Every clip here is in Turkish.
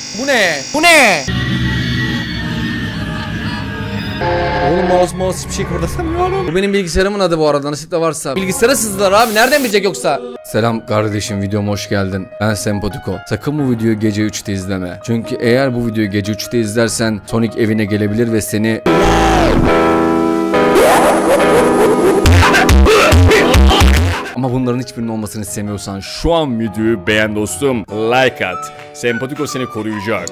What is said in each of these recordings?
Bu ne? Bu ne? Oğlum mouse hiçbir şey kıpırdatamıyorum. Bu benim bilgisayarımın adı bu arada, nasip de varsa. Bilgisayara sızdılar abi, nereden bilecek yoksa? Selam kardeşim, videoma hoş geldin. Ben Sempatiko. Sakın bu videoyu gece 3'te izleme. Çünkü eğer bu videoyu gece 3'te izlersen Sonic evine gelebilir ve seni... Ama bunların hiçbirinin olmasını istemiyorsan şu an videoyu beğen dostum. Like at. Sempatiko seni koruyacak.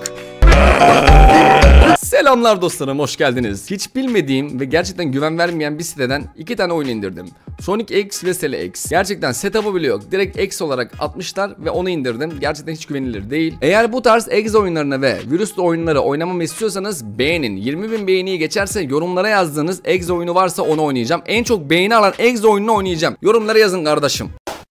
Selamlar dostlarım, hoş geldiniz. Hiç bilmediğim ve gerçekten güven vermeyen bir siteden 2 tane oyun indirdim. Sonic X ve Sally X. Gerçekten setup'ı bile yok. Direkt X olarak atmışlar ve onu indirdim. Gerçekten hiç güvenilir değil. Eğer bu tarz X oyunlarını ve virüslü oyunları oynamamı istiyorsanız beğenin. 20.000 beğeniyi geçerse yorumlara yazdığınız X oyunu varsa onu oynayacağım. En çok beğeni alan X oyununu oynayacağım. Yorumlara yazın kardeşim.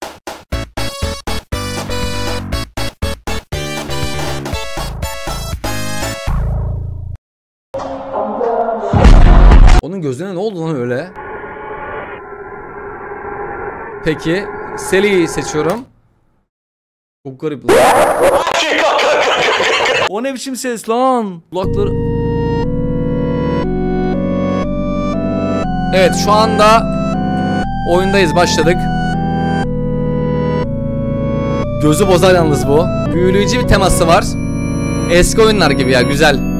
Onun gözüne ne oldu lan öyle? Peki Sally'yi seçiyorum. Çok garip lan. O ne biçim ses lan? Kulakları... Evet, şu anda oyundayız, başladık. Gözü bozar yalnız bu. Büyüleyici bir teması var. Eski oyunlar gibi ya, güzel.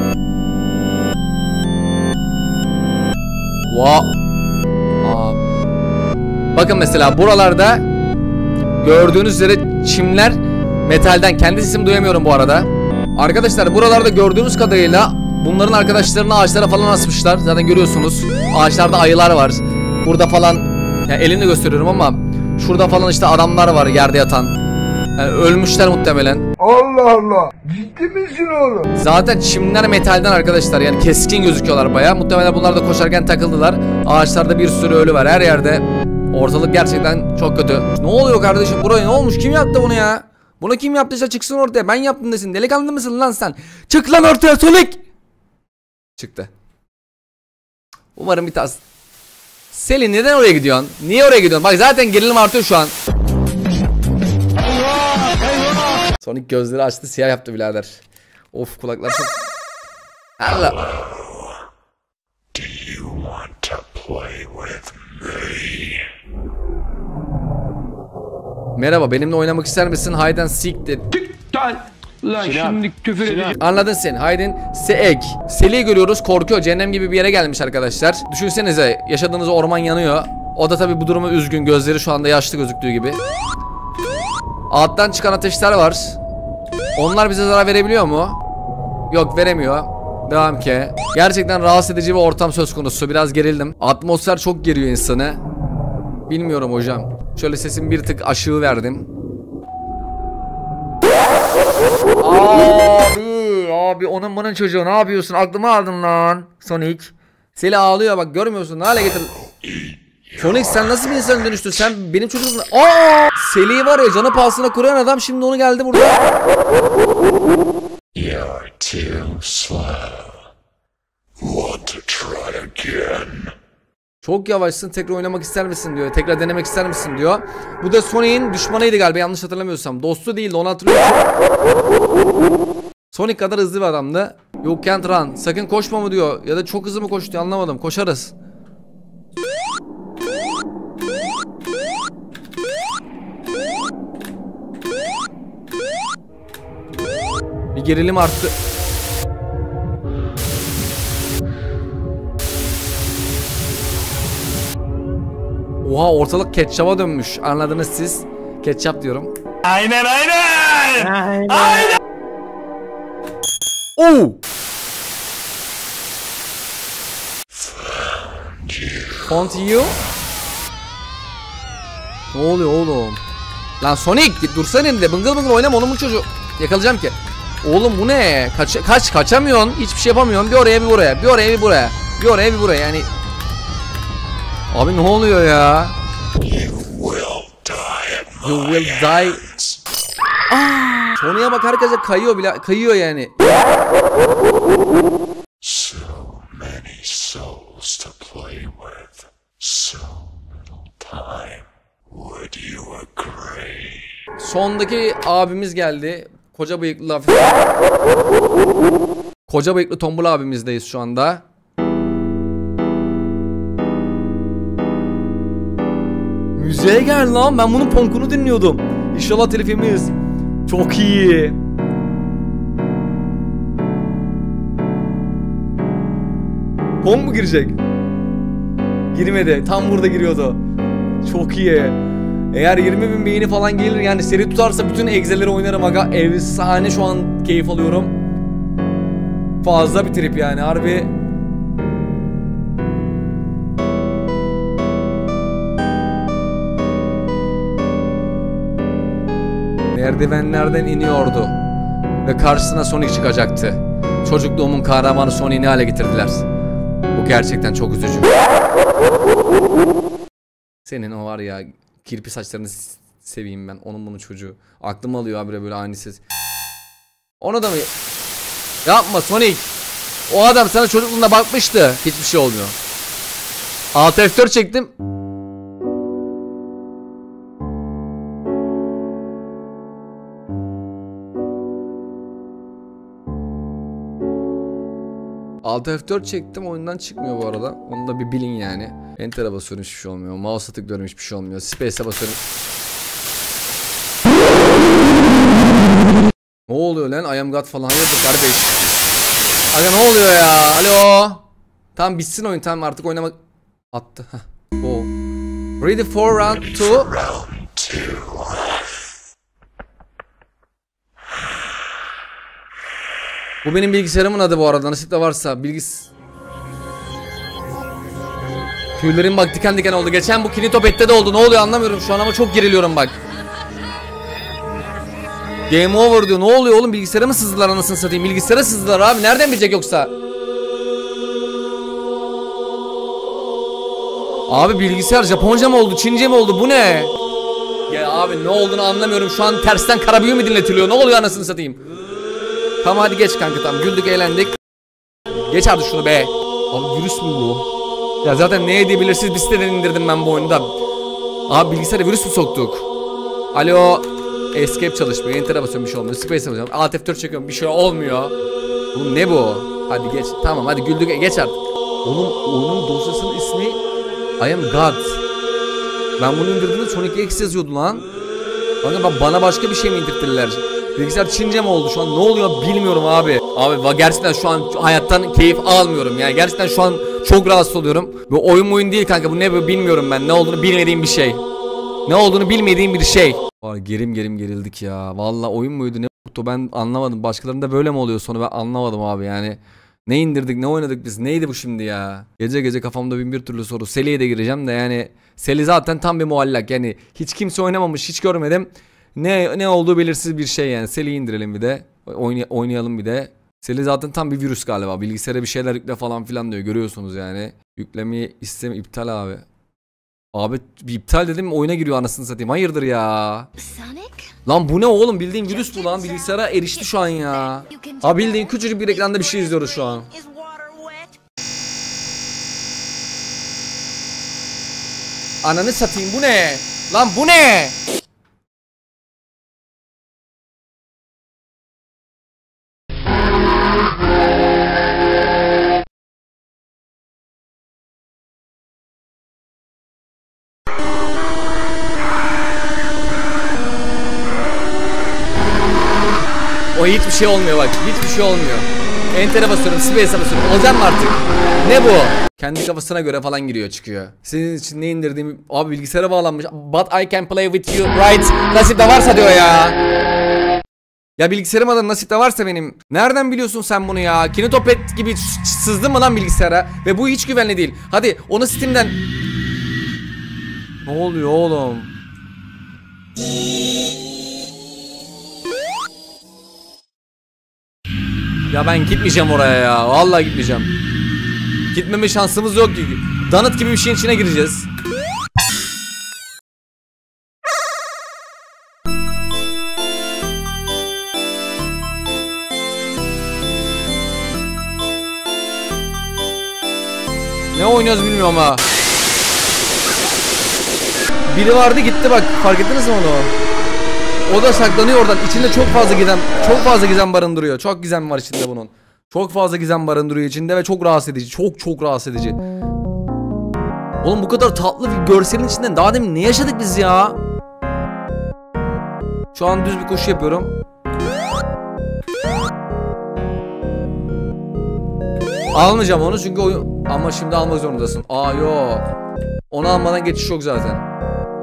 Bakın mesela buralarda gördüğünüz üzere çimler metalden. Kendi sesimi duyamıyorum bu arada. Arkadaşlar buralarda gördüğünüz kadarıyla bunların arkadaşlarını ağaçlara falan asmışlar. Zaten görüyorsunuz. Ağaçlarda ayılar var. Burada falan, yani elimle gösteriyorum ama şurada falan işte adamlar var yerde yatan. Yani ölmüşler muhtemelen. Allah Allah. Ciddi misin oğlum? Zaten çimler metalden arkadaşlar. Yani keskin gözüküyorlar bayağı. Muhtemelen bunlar da koşarken takıldılar. Ağaçlarda bir sürü ölü var her yerde. Ortalık gerçekten çok kötü. Ne oluyor kardeşim, buraya ne olmuş? Kim yaptı bunu ya? Bunu kim yaptıysa çıksın ortaya. Ben yaptım desin. Delikanlı mısın lan sen? Çık lan ortaya Sonic. Çıktı. Umarım bir tas. Selin, neden oraya gidiyorsun? Niye oraya gidiyorsun? Bak zaten gerilim artıyor şu an. Sonic gözleri açtı, siyah yaptı birader. Of, kulaklar çok... Allah. Do you want to play with me? Merhaba, benimle oynamak ister misin? Hide and seek de... Lan şimdi küfür edeceğim. Anladın sen. Hide and seek. Sally'yi görüyoruz, korkuyor. Cehennem gibi bir yere gelmiş arkadaşlar. Düşünsenize, yaşadığınız orman yanıyor. O da tabii bu duruma üzgün. Gözleri şu anda yaşlı gözüktüğü gibi. Alttan çıkan ateşler var. Onlar bize zarar verebiliyor mu? Yok, veremiyor. Devam ki. Gerçekten rahatsız edici bir ortam söz konusu. Biraz gerildim. Atmosfer çok geriyor insanı. Bilmiyorum hocam. Şöyle sesimi bir tık aşağı verdim. Abi onun bunun çocuğu, ne yapıyorsun? Aklımı aldın lan Sonic. Sally ağlıyor bak, görmüyorsun, ne hale getir. Sonic, sen nasıl bir insana dönüştün? Sen benim çocuğumsun. Sally'yi var ya, canı pahasına kuruyan adam şimdi onu geldi burada. You're too slow. Want to try again? Çok yavaşsın, tekrar oynamak ister misin diyor. Tekrar denemek ister misin diyor. Bu da Sonic'in düşmanıydı galiba, yanlış hatırlamıyorsam. Dostu değildi, onu hatırlıyorum. Sonic kadar hızlı bir adamdı. You can't run. Sakın koşma mı diyor. Ya da çok hızlı mı koş diyor, anlamadım. Koşarız. Bir gerilim arttı. Oha, ortalık ketçaba dönmüş. Anladınız siz. Ketçap diyorum. Aynen. Oo! Found you. Ne oluyor oğlum? Lan Sonic, git dursana elinde. Bıngıl bıngıl oynama, onun bu çocuğu. Yakalayacağım ki. Oğlum bu ne? Kaçamıyorsun. Hiçbir şey yapamıyorsun. Bir oraya bir buraya. Bir oraya bir buraya. Bir oraya bir buraya yani. Abi ne oluyor ya? You will die. Sonic'e bak, herkese kayıyor bile, kayıyor yani. So many souls to play with. So little time. Would you agree? Sondaki abimiz geldi. Koca bıyıklı Koca bıyıklı tombul abimizdeyiz şu anda. Müziğe gel lan, ben bunun punkunu dinliyordum. İnşallah telif yemeyiz. Çok iyi. Pong mu girecek? Girmedi. Tam burada giriyordu. Çok iyi. Eğer 20.000 beğeni falan gelir, yani seri tutarsa bütün egzeleri oynarım aga. Efsane, şu an keyif alıyorum. Fazla bir trip yani harbi. Merdivenlerden iniyordu ve karşısına Sonic çıkacaktı. Çocukluğumun kahramanı Sonic'i ne hale getirdiler. Bu gerçekten çok üzücü. Senin o var ya, kirpi saçlarını seveyim ben. Onun bunun çocuğu. Aklım alıyor abi böyle ani ses. Onu da mı? Yapma Sonic. O adam sana çocukluğunda bakmıştı. Hiçbir şey olmuyor. Alt F4 çektim. Alt F4 çektim, oyundan çıkmıyor bu arada. Onu da bir bilin yani. Enter'a basıyorum, hiçbir şey olmuyor. Mouse'a tıklıyorum, hiçbir şey olmuyor. Space'e basıyorum. Ne oluyor lan? I am God falan. Hayırdır kardeş? Aga ne oluyor ya? Alo. Tamam bitsin oyun, tamam artık oynamak. Attı. Oh. Ready for round 2. Bu benim bilgisayarımın adı bu arada. Nasip de varsa Tüylerim bak diken diken oldu. Geçen bu Kinitopet'te de oldu. Ne oluyor anlamıyorum şu an ama çok geriliyorum bak. Game over diyor. Ne oluyor oğlum? Bilgisayara mı sızdılar anasını satayım? Bilgisayara sızdılar abi. Nereden bilecek yoksa? Abi bilgisayar Japonca mı oldu? Çince mi oldu? Bu ne? Ya abi ne olduğunu anlamıyorum. Şu an tersten kara büyü mü dinletiliyor? Ne oluyor anasını satayım? Tamam hadi geç kanka, tamam. Güldük eğlendik. Geç artık şunu be. Abi virüs mü bu? Ya zaten ne edebilirsiniz bir siteden indirdim ben bu oyunda. Abi bilgisayara virüs mü soktuk? Alo. Escape çalışmıyor. Enter'a basıyorum, bir şey olmuyor. Space'e basıyorum. Alt F4 çekiyorum, bir şey olmuyor. Oğlum ne bu? Hadi geç. Tamam hadi güldük, geç artık. Oğlum oyunun dosyasının ismi I am God. Ben bunu indirdiğimde Sonic X yazıyordu lan. Bana başka bir şey mi indirttiler? Bilgisayar Çince mi oldu şu an? Ne oluyor bilmiyorum abi. Abi gerçekten şu an hayattan keyif almıyorum yani. Gerçekten şu an çok rahatsız oluyorum. Bu oyun değil kanka, bu ne bilmiyorum ben. Ne olduğunu bilmediğim bir şey. Ne olduğunu bilmediğim bir şey. Gerim gerildik ya. Vallahi oyun muydu ne oldu ben anlamadım. Başkalarında böyle mi oluyor sonu ben anlamadım abi yani. Ne indirdik ne oynadık biz, neydi bu şimdi ya? Gece gece kafamda bin bir türlü soru. Seli'ye de gireceğim de yani. Seli zaten tam bir muallak yani. Hiç kimse oynamamış, hiç görmedim. Ne olduğu belirsiz bir şey yani. Seli'yi indirelim bir de. Oynayalım bir de. Seli zaten tam bir virüs galiba. Bilgisayara bir şeyler yükle falan filan diyor. Görüyorsunuz yani. Yüklemeyi iptal abi. Abi bir iptal dedim, oyuna giriyor anasını satayım. Hayırdır ya? Sonic? Lan bu ne oğlum? Bildiğin virüs bu lan. Bilgisayara erişti şu an ya. Abi bildiğin küçücük bir ekranda bir şey izliyoruz şu an. Ananı satayım, bu ne? Lan bu ne? O hiçbir şey olmuyor bak, hiçbir şey olmuyor. Enter'e basıyorum, Space'e basıyorum. Olacak mı artık? Ne bu? Kendi kafasına göre falan giriyor çıkıyor. Senin için ne indirdiğimi... Abi bilgisayara bağlanmış. But I can play with you right. Nasip de varsa diyor ya. Ya bilgisayarıma da nasip de varsa benim. Nereden biliyorsun sen bunu ya? Kinitopet gibi sızdın mı lan bilgisayara? Ve bu hiç güvenli değil. Hadi onu Steam'den... Ne oluyor oğlum? Ya ben gitmeyeceğim oraya ya. Vallahi gitmeyeceğim. Gitmeme şansımız yok ki. Donut gibi bir şeyin içine gireceğiz. Ne oynuyoruz bilmiyorum ha. Biri vardı gitti bak. Fark ettiniz mi onu? O da saklanıyor oradan. İçinde çok fazla gizem barındırıyor. Çok gizem var içinde bunun. Çok fazla gizem barındırıyor içinde ve çok rahatsız edici. Çok rahatsız edici. Oğlum bu kadar tatlı bir görselin içinden daha demin ne yaşadık biz ya? Şu an düz bir koşu yapıyorum. Almayacağım onu çünkü oyun... Ama şimdi almak zorundasın. Aa yok. Onu almadan geçiş yok zaten.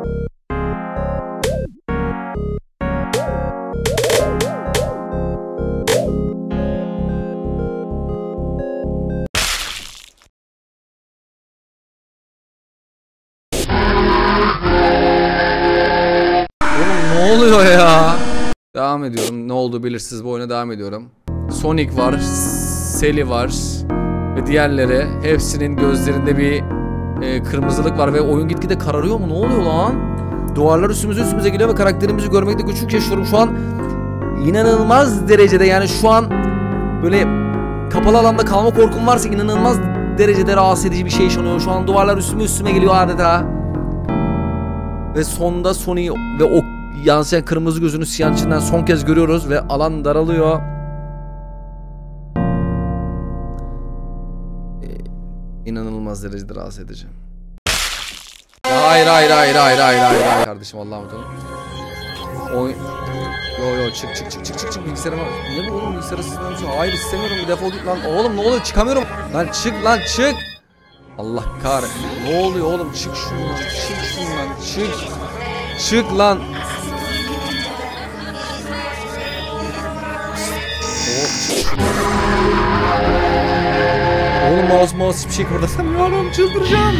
Oğlum ne oluyor ya? Devam ediyorum. Ne olduğu belirsiz bu oyuna devam ediyorum. Sonic var. Sally var. Ve diğerleri, hepsinin gözlerinde bir kırmızılık var ve oyun gitgide kararıyor mu? Ne oluyor lan? Duvarlar üstümüze geliyor ve karakterimizi görmekte güçlük yaşıyorum şu an. İnanılmaz derecede, yani şu an böyle kapalı alanda kalma korkum varsa inanılmaz derecede rahatsız edici bir şey yaşanıyor. Şu an duvarlar üstüme geliyor adeta. Ve sonda Sony ve o yansıyan kırmızı gözünü siyahın içinden son kez görüyoruz ve alan daralıyor. İnanılmaz derecede rahatsız edici. Hayır kardeşim, Allah'ım tanrım. Oyun. Yo çık bilgisayarıma. Ne bu oğlum, bilgisayarı sistemimiz? Hayır istemiyorum, bir defol git lan. Oğlum ne oluyor, çıkamıyorum. Lan çık. Allah kahretsin. Ne oluyor oğlum, çık şundan. Çık lan. Oğlum mouse hiçbir şey kıpırdatamıyorum, çıldıracağım.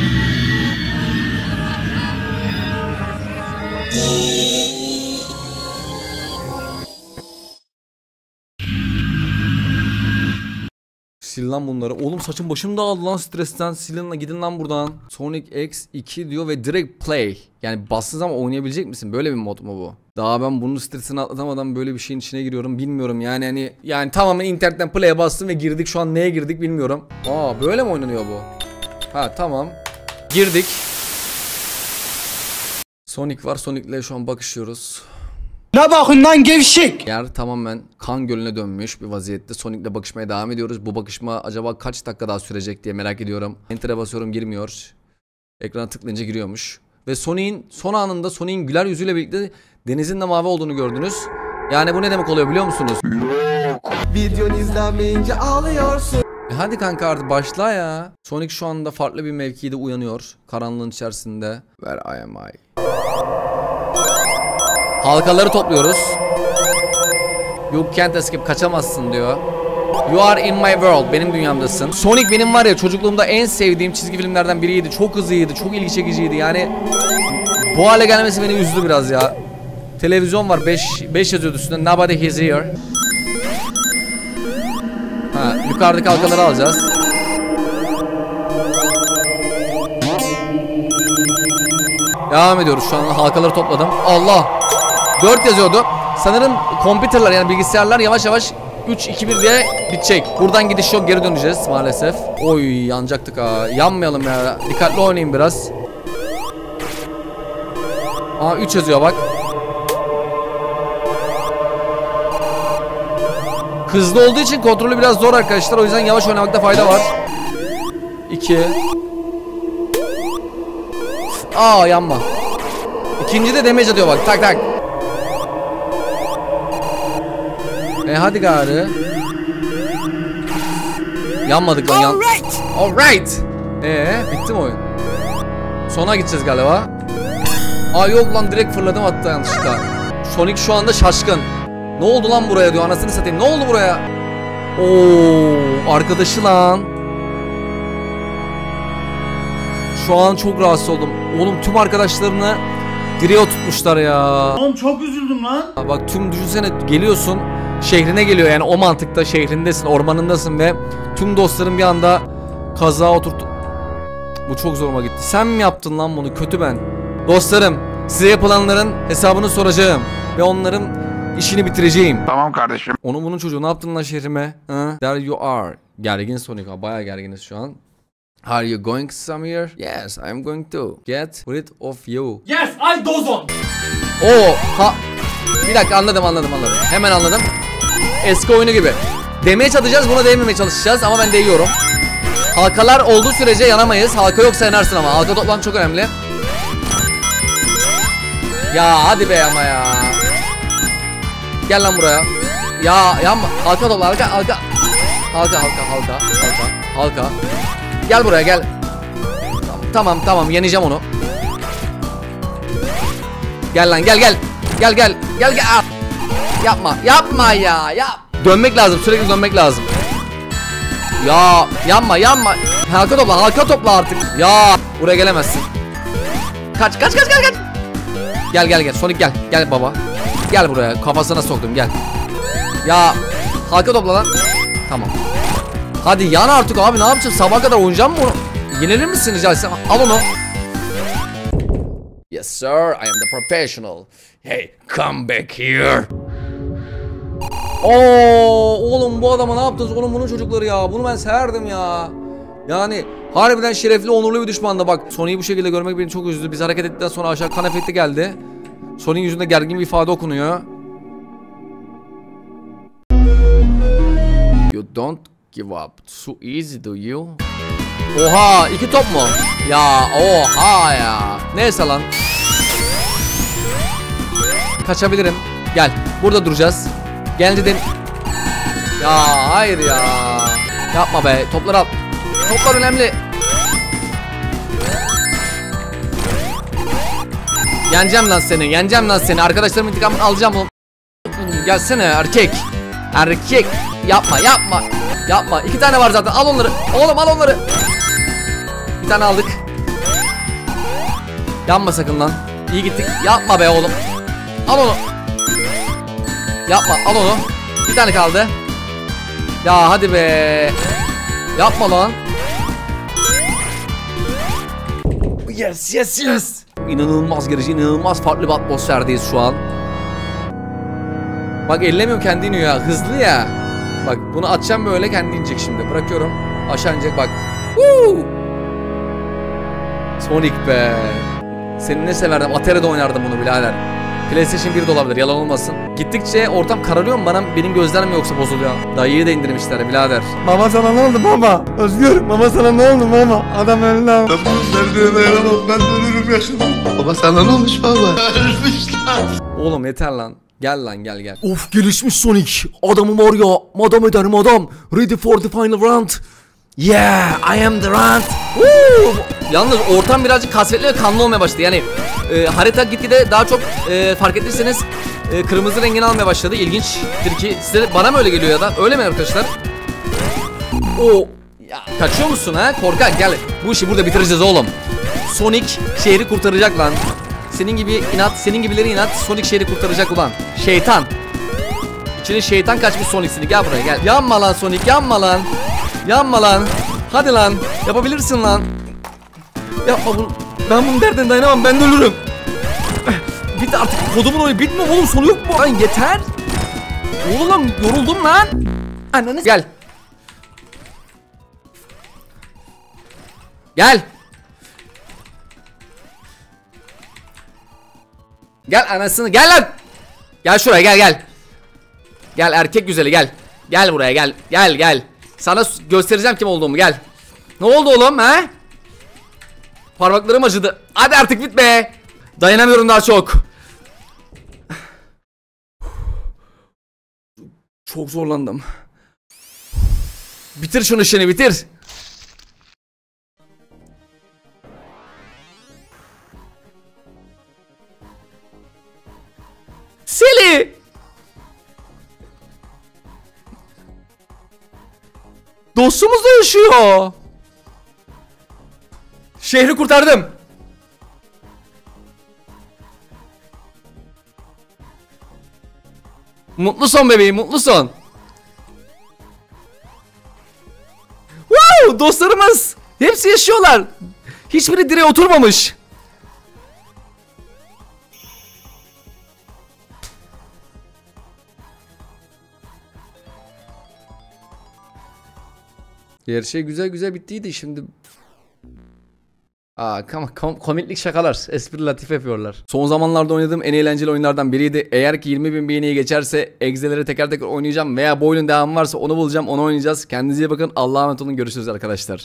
Sil lan bunları. Oğlum saçım başım dağıldı lan stresten. Silin lan, gidin lan buradan. Sonic X2 diyor ve direkt play. Yani bastığın zaman oynayabilecek misin? Böyle bir mod mu bu? Daha ben bunun stresini atlatamadan böyle bir şeyin içine giriyorum. Bilmiyorum yani tamamen internetten play'e bastım ve girdik. Şu an neye girdik bilmiyorum. Aa, böyle mi oynanıyor bu? Ha tamam. Girdik. Sonic var. Sonic'le şu an bakışıyoruz. Ne bakın lan gevşek. Yer tamamen kan gölüne dönmüş bir vaziyette. Sonic'le bakışmaya devam ediyoruz. Bu bakışma acaba kaç dakika daha sürecek diye merak ediyorum. Enter'e basıyorum, girmiyor. Ekrana tıklayınca giriyormuş. Ve Sonic'in son anında Sonic'in güler yüzüyle birlikte denizin de mavi olduğunu gördünüz. Yani bu ne demek oluyor biliyor musunuz? Videonu izlenmeyince ağlıyorsun. Hadi kanka artık başla ya. Sonic şu anda farklı bir mevkide uyanıyor. Karanlığın içerisinde. Where am I? Halkaları topluyoruz. You can't escape, kaçamazsın diyor. You are in my world, benim dünyamdasın. Sonic benim var ya çocukluğumda en sevdiğim çizgi filmlerden biriydi. Çok hızlıydı, çok ilgi çekiciydi. Yani bu hale gelmesi beni üzdü biraz ya. Televizyon var, 5 yazıyordu üstünde. Nobody is here. Ha, yukarıdaki halkaları alacağız. Devam ediyoruz, şu an halkaları topladım. Allah! 4 yazıyordu. Sanırım computerlar, yani bilgisayarlar yavaş yavaş 3, 2, 1 diye bitecek. Buradan gidiş yok, geri döneceğiz maalesef. Oy, yanacaktık ha. Yanmayalım ya. Dikkatli oynayın biraz. Aa, 3 yazıyor bak. Hızlı olduğu için kontrolü biraz zor arkadaşlar. O yüzden yavaş oynamakta fayda var. 2. Aa, yanma. İkinci de damage atıyor bak. Tak tak. Hadi gari. Yanmadık lan. Alright. Bitti mi oyun? Sona gideceğiz galiba. Aa yok lan, direkt fırladım hatta yanlışlıkla. Sonic şu anda şaşkın. Ne oldu lan buraya diyor, anasını satayım. Ne oldu buraya? Oo, arkadaşı lan. Şu an çok rahatsız oldum. Oğlum tüm arkadaşlarını direğe tutmuşlar ya. Oğlum çok üzüldüm lan. Bak tüm düşünsene, geliyorsun. Şehrine geliyor, yani o mantıkta şehrindesin, ormanındasın ve tüm dostların bir anda kaza oturttu. Bu çok zoruma gitti. Sen mi yaptın lan bunu? Kötü ben. Dostlarım, size yapılanların hesabını soracağım ve onların işini bitireceğim. Tamam kardeşim. Onun bunun çocuğu, ne yaptın lan şehrime? Ha? There you are. Gergin Sonic, bayağı gerginiz şu an. Are you going somewhere? Yes, I'm going to. Get rid of you. Yes, I dozon. Oo, Bir dakika, anladım. Hemen anladım. Eski oyunu gibi. Değmeye çalışacağız, buna değmemeye çalışacağız ama ben değiyorum. Halkalar olduğu sürece yanamayız. Halka yoksa yanarsın ama. Halka toplam çok önemli. Ya hadi be ama ya. Gel lan buraya. Ya yanma. Halka topla, halka. Halka. Gel buraya, gel. Tamam yeneceğim onu. Gel lan, gel. Gel. Yapma ya. Dönmek lazım, sürekli dönmek lazım. Ya yanma. Halka topla artık. Ya buraya gelemezsin. Kaç. Gel. Sonic gel. Gel baba. Gel buraya. Kafasına soktum, gel. Ya halka topla lan. Tamam. Hadi yan artık abi, ne yapacağız? Sabah kadar oynayacağım mı bunu? Yenilir misin rica etsem? Al onu. Yes sir, I am the professional. Hey, come back here. Oğlum bu adama ne yaptınız? Oğlum bunun çocukları ya. Bunu ben severdim ya. Yani harbiden şerefli, onurlu bir düşmandı bak. Sonic'i bu şekilde görmek beni çok üzdü. Biz hareket ettikten sonra aşağı kan efekti geldi. Sonic'in yüzünde gergin bir ifade okunuyor. You don't give up so easy do you? Oha, 2 top mu? Ya oha ya. Neyse lan. Kaçabilirim. Gel. Burada duracağız. Gelince de... Ya hayır ya. Yapma be. Topları al. Toplar önemli. Yeneceğim lan seni. Arkadaşlarımın intikamını alacağım oğlum. Gelsene erkek. Yapma. 2 tane var zaten. Al onları. Oğlum al onları. Bir tane aldık. Yanma sakın lan. İyi gittik. Yapma be oğlum. Al onu. Yapma, al onu. Bir tane kaldı. Ya hadi be. Yapma lan. Yes. İnanılmaz gerici, inanılmaz farklı bir atmosferdeyiz şu an. Bak ellemiyorum, kendi iniyor ya. Hızlı ya. Bak bunu atacağım böyle, kendi inecek şimdi. Bırakıyorum. Aşağı inecek bak. Sonic be. Seni ne severdim. Atari'de oynardım bunu birader. PlayStation 1'de olabilir, yalan olmasın. Gittikçe ortam kararıyor mu? Benim gözlerim mi yoksa bozuluyor? Dayıyı da indirmişler birader. Baba sana ne oldu baba? Özgür, baba sana ne oldu baba? Adam öldü abi. Ben bu derdine dayanamam, ben ölürüm yaşadım. Baba sana ne olmuş baba? Ölmüş lan. Oğlum yeter lan. Gel. Of, gelişmiş Sonic. Adamım var ya. Madam ederim adam. Ready for the final round. Yeah, I am the round. Woo! Yalnız ortam birazcık kasvetli ve kanlı olmaya başladı. Yani harita gitgide daha çok fark ettiyseniz kırmızı rengini almaya başladı. İlginçtir ki bana mı öyle geliyor ya da öyle mi arkadaşlar? Ya, kaçıyor musun ha? Korkak gel. Bu işi burada bitireceğiz oğlum. Sonic şehri kurtaracak lan. Senin gibileri inat. Sonic şehri kurtaracak ulan. Şeytan. İçine şeytan kaçmış Sonic'sini. Gel buraya gel. Yanma lan Sonic, yanma lan. Hadi lan. Yapabilirsin lan. Yapma bunu. Ben bunun derdine dayanamam. Ben de ölürüm. Bitti artık. Kodumun oyunu bitmiyor oğlum. Sonu yok mu? Lan yeter. Oğlum yoruldum lan. Ananı gel. Gel anasını. Gel lan. Gel şuraya gel. Gel erkek güzeli gel. Gel buraya gel. Sana göstereceğim kim olduğumu, gel. Ne oldu oğlum ha? Parmaklarım acıdı. Hadi artık bitme. Dayanamıyorum daha çok. Çok zorlandım. Bitir şunu işini, bitir. Seli. Dostumuz da yaşıyor. Şehri kurtardım. Mutlu son bebeğim, mutlu son. Wow, dostlarımız hepsi yaşıyorlar. Hiçbiri direğe oturmamış. Her şey güzel bittiydi şimdi. Komiklik şakalar, espri latife yapıyorlar. Son zamanlarda oynadığım en eğlenceli oyunlardan biriydi. Eğer ki 20.000 beğeniye geçerse egzeleri teker teker oynayacağım veya bu oyunun devamı varsa onu bulacağım, onu oynayacağız. Kendinize iyi bakın. Allah'a emanet olun. Görüşürüz arkadaşlar.